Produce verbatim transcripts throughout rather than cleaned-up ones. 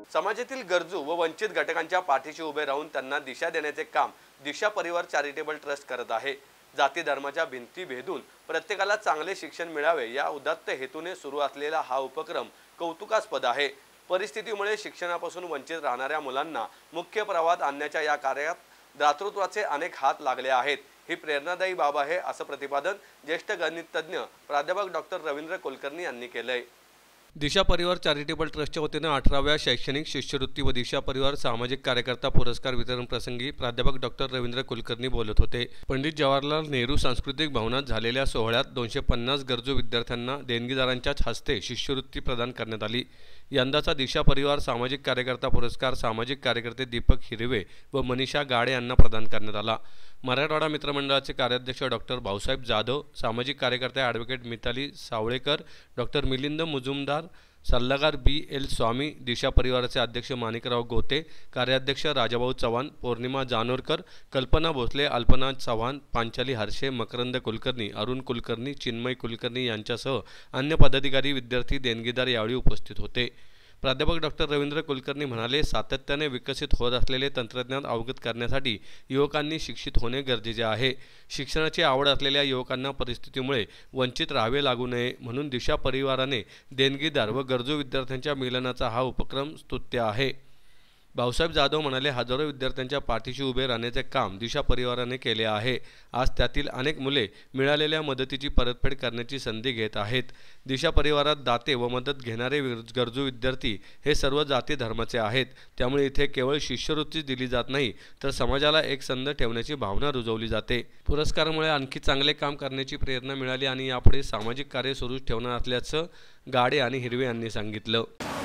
समाजातील गरजू व वंचित घटकांच्या पाठीशी उभे राहून त्यांना दिशा देण्याचे काम दिशा परिवार चॅरिटेबल ट्रस्ट करत आहे। जाती धर्माच्या भिंती भेदून प्रत्येकाला चांगले शिक्षण मिळावे या उदात्त हेतूने सुरू असलेला हा उपक्रम कौतुकास्पद आहे। परिस्थितीमुळे शिक्षणापासून वंचित राहणाऱ्या मुलांना मुख्य प्रवाहात आणण्याच्या या कार्यात दातृत्वाचे अनेक हात लागले आहेत। ही प्रेरणादायी बाब आहे असं प्रतिपादन ज्येष्ठ गणितज्ञ प्राध्यापक डॉक्टर रवींद्र कुलकर्णी यांनी केलंय। दिशा परिवार चॅरिटेबल ट्रस्टच्या वतीने अठराव्या शैक्षणिक शिष्यवृत्ती व दिशा परिवार सामाजिक कार्यकर्ता पुरस्कार वितरण प्रसंगी प्राध्यापक डॉक्टर रवींद्र कुलकर्णी बोलत होते। पंडित जवाहरलाल नेहरू सांस्कृतिक भवनात झालेल्या सोहळ्यात दोनशे पन्नास गरजू विद्यार्थ्यांना देणगीदारांच्याच हस्ते शिष्यवृत्ती प्रदान करण्यात आली। यंदाचा दिशा परिवार सामाजिक कार्यकर्ता पुरस्कार सामाजिक कार्यकर्ते दीपक हिरवे व मनीषा गाडे यांना प्रदान करण्यात आला। मराठवाडा मित्रमंडळाचे कार्याध्यक्ष डॉक्टर भाऊसाहेब जाधव, सामाजिक कार्यकर्ते ॲडव्होकेट मिताली सावळेकर, डॉक्टर मिलिंद मुजुमदार, सल्लागार बी एल स्वामी, दिशा परिवाराचे अध्यक्ष माणिकराव गोते, कार्याध्यक्ष राजाभाऊ चव्हाण, पौर्णिमा जानोरकर, कल्पना भोसले, अल्पना चव्हाण, पांचाली हर्षे, मकरंद कुलकर्णी, अरुण कुलकर्णी, चिन्मय कुलकर्णी यांच्यासह अन्य पदाधिकारी, विद्यार्थी, देणगीदार यावेळी उपस्थित होते। प्राध्यापक डॉक्टर रवींद्र कुलकर्णी म्हणाले, सातत्याने विकसित होत असलेले तंत्रज्ञान अवगत करण्यासाठी युवकांनी शिक्षित होणे गरजेचे आहे। शिक्षणाची आवड असलेल्या युवकांना परिस्थितीमुळे वंचित राहावे लागू नये म्हणून दिशा परिवाराने देणगीदार व गरजू विद्यार्थ्यांच्या मिलनाचा हा उपक्रम स्तुत्य आहे। भाऊसाहेब जाधव म्हणाले, हजारो विद्यार्थ्यांच्या पाठीशी उभे राहण्याचे काम दिशा परिवाराने केले आहे। आज त्यातील अनेक मुले मिळालेल्या मदतीची परतफेड करण्याची संधी घेत आहेत। दिशा परिवारात दाते व मदत घेणारे गरजू विद्यार्थी हे सर्व जाती धर्माचे आहेत। त्यामुळे इथे केवळ शिष्यवृत्ती दिली जात नाही तर समाजाला एक संध ठेवण्याची भावना रुजवली जाते। पुरस्कारामुळे आणखी चांगले काम करण्याची प्रेरणा मिळाली आणि यापुढे सामाजिक कार्य सुरू ठेवणार असल्याचं गाडे आणि हिरवे यांनी सांगितलं।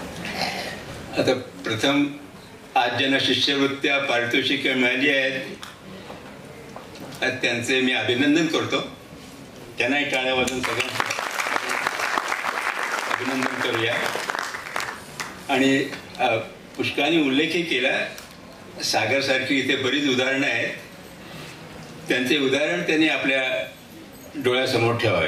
आता प्रथम आज ज्यांना शिष्यवृत्त्या पारितोषिके मिळाली आहेत त्यांचे मी अभिनंदन करतो। त्यांनाही टाळ्या वाजवून सगळ्यांना अभिनंदन करूया। आणि पुष्कळांनी उल्लेखही केला, सागरसारखी इथे बरीच उदाहरणं आहेत, त्यांचे उदाहरण त्यांनी आपल्या डोळ्यासमोर ठेवावे।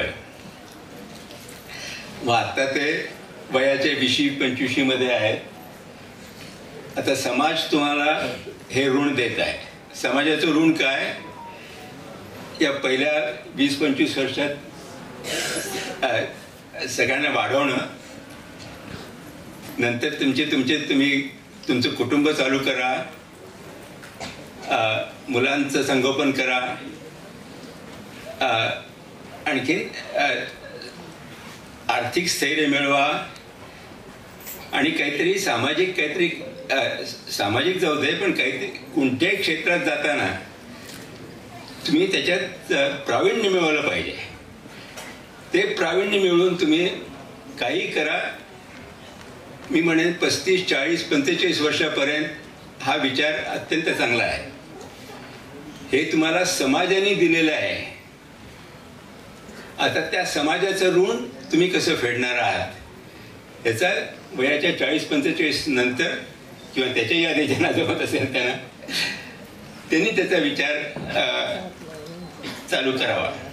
मग आता ते वयाचे वीशी पंचवीशी मध्ये आहेत। आता समाज तुम्हाला हे ऋण देत आहे। समाजाचं ऋण काय? या पहिल्या वीस पंचवीस वर्षात सगळ्यांना वाढवणं, नंतर तुमचे तुमचे तुम्ही तुमचं कुटुंब चालू करा, मुलांचं संगोपन करा, आणखीन आर्थिक स्थैर्य मिळवा आणि काहीतरी सामाजिक काहीतरी सामाजिक जाऊ दे पण काहीतरी कोणत्याही क्षेत्रात जाताना तुम्ही त्याच्यात प्रावीण्य मिळवलं पाहिजे। ते प्रावीण्य मिळवून तुम्ही काही करा। मी म्हणेन पस्तीस चाळीस पंचेचाळीस वर्षापर्यंत हा विचार अत्यंत चांगला आहे। हे तुम्हाला समाजाने दिलेलं आहे। आता त्या समाजाचं ऋण तुम्ही कसं फेडणार आहात याचा वयाच्या चाळीस पंचेचाळीस नंतर किंवा त्याच्या यादी ज्यांना जमत असेल त्यांना त्यांनी त्याचा विचार चालू करावा।